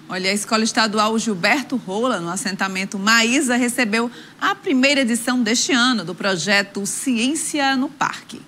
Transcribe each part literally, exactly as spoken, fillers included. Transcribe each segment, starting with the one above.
Olha, a Escola Estadual Gilberto Rola, no assentamento Maísa, recebeu a primeira edição deste ano do projeto Ciência no Parque.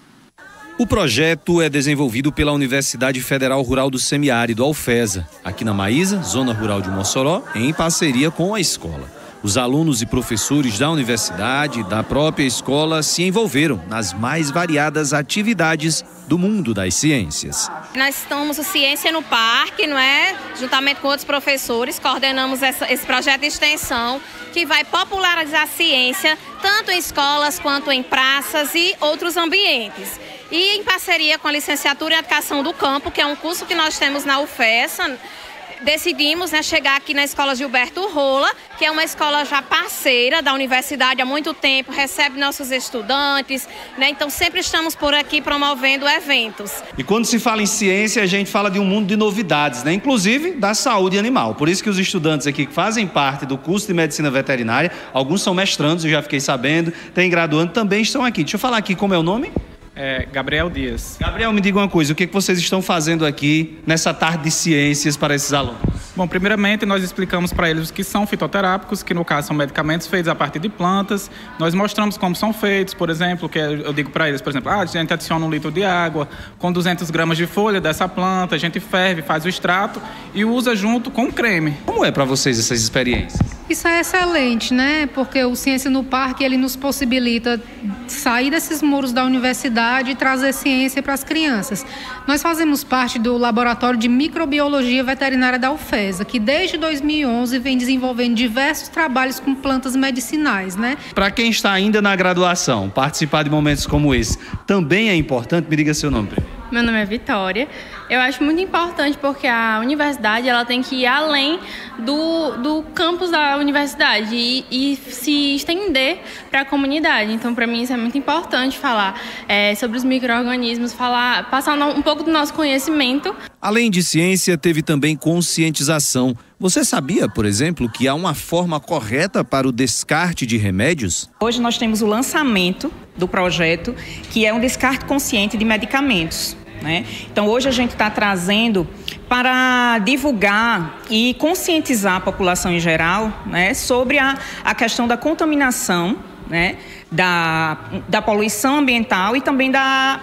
O projeto é desenvolvido pela Universidade Federal Rural do Semiárido, Alfesa, aqui na Maísa, zona rural de Mossoró, em parceria com a escola. Os alunos e professores da universidade e da própria escola se envolveram nas mais variadas atividades do mundo das ciências. Nós estamos o Ciência no Parque, não é? Juntamente com outros professores, coordenamos essa, esse projeto de extensão que vai popularizar a ciência tanto em escolas quanto em praças e outros ambientes. E em parceria com a Licenciatura em Educação do Campo, que é um curso que nós temos na UFESA, decidimos, né, chegar aqui na Escola Gilberto Rola, que é uma escola já parceira da universidade há muito tempo, recebe nossos estudantes, né, então sempre estamos por aqui promovendo eventos. E quando se fala em ciência, a gente fala de um mundo de novidades, né, inclusive da saúde animal. Por isso que os estudantes aqui que fazem parte do curso de Medicina Veterinária, alguns são mestrandos, eu já fiquei sabendo, tem graduando, também estão aqui. Deixa eu falar aqui como é o nome? É Gabriel Dias. Gabriel, me diga uma coisa, o que vocês estão fazendo aqui nessa tarde de ciências para esses alunos? Bom, primeiramente nós explicamos para eles o que são fitoterápicos, que no caso são medicamentos feitos a partir de plantas. Nós mostramos como são feitos, por exemplo, que eu digo para eles, por exemplo, ah, a gente adiciona um litro de água com duzentas gramas de folha dessa planta, a gente ferve, faz o extrato e usa junto com o creme. Como é para vocês essas experiências? Isso é excelente, né? Porque o Ciência no Parque, ele nos possibilita sair desses muros da universidade e trazer ciência para as crianças. Nós fazemos parte do Laboratório de Microbiologia Veterinária da UFESA, que desde dois mil e onze vem desenvolvendo diversos trabalhos com plantas medicinais, né? Para quem está ainda na graduação, participar de momentos como esse também é importante? Me diga seu nome primeiro. Meu nome é Vitória. Eu acho muito importante porque a universidade ela tem que ir além do, do campus da universidade e, e se estender para a comunidade. Então, para mim, isso é muito importante falar é, sobre os micro-organismos, falar, passar um pouco do nosso conhecimento. Além de ciência, teve também conscientização. Você sabia, por exemplo, que há uma forma correta para o descarte de remédios? Hoje nós temos o lançamento do projeto, que é um descarte consciente de medicamentos, né? Então hoje a gente está trazendo para divulgar e conscientizar a população em geral, né, sobre a, a questão da contaminação, né, da, da poluição ambiental e também da,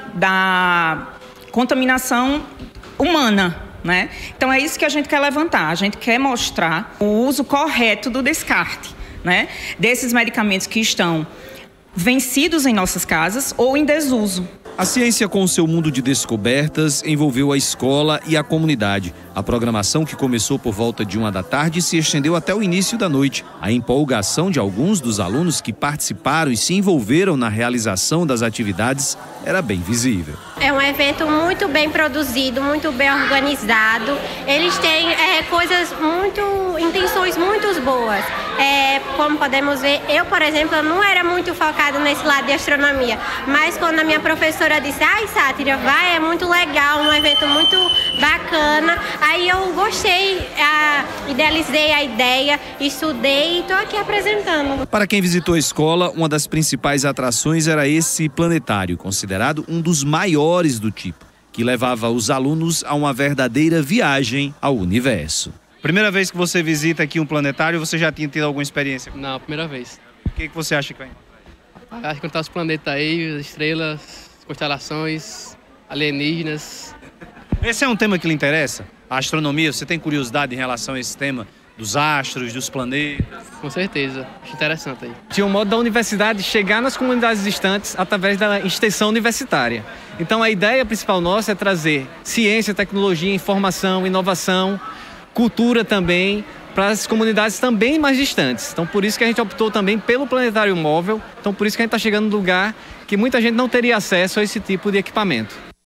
da contaminação humana, né? Então é isso que a gente quer levantar, a gente quer mostrar o uso correto do descarte, né, desses medicamentos que estão vencidos em nossas casas ou em desuso. A ciência, com seu mundo de descobertas, envolveu a escola e a comunidade. A programação, que começou por volta de uma da tarde, se estendeu até o início da noite. A empolgação de alguns dos alunos que participaram e se envolveram na realização das atividades era bem visível. É um evento muito bem produzido, muito bem organizado. Eles têm é, coisas muito, intenções muito boas. É, como podemos ver, eu, por exemplo, não era muito focado nesse lado de astronomia, mas quando a minha professora disse, ai, Sátira, vai, é muito legal, um evento muito bacana, aí eu gostei, a, idealizei a ideia, estudei e estou aqui apresentando. Para quem visitou a escola, uma das principais atrações era esse planetário, considerado um dos maiores do tipo, que levava os alunos a uma verdadeira viagem ao universo. Primeira vez que você visita aqui um planetário, você já tinha tido alguma experiência? Não, primeira vez. O que, que você acha que vai encontrar? Acho que encontrar os planetas aí, as estrelas, constelações, alienígenas. Esse é um tema que lhe interessa? A astronomia, você tem curiosidade em relação a esse tema? Dos astros, dos planetas? Com certeza, acho interessante aí. Tinha um modo da universidade chegar nas comunidades distantes através da extensão universitária. Então a ideia principal nossa é trazer ciência, tecnologia, informação, inovação, cultura também, para as comunidades também mais distantes. Então por isso que a gente optou também pelo planetário móvel, então por isso que a gente está chegando num lugar que muita gente não teria acesso a esse tipo de equipamento.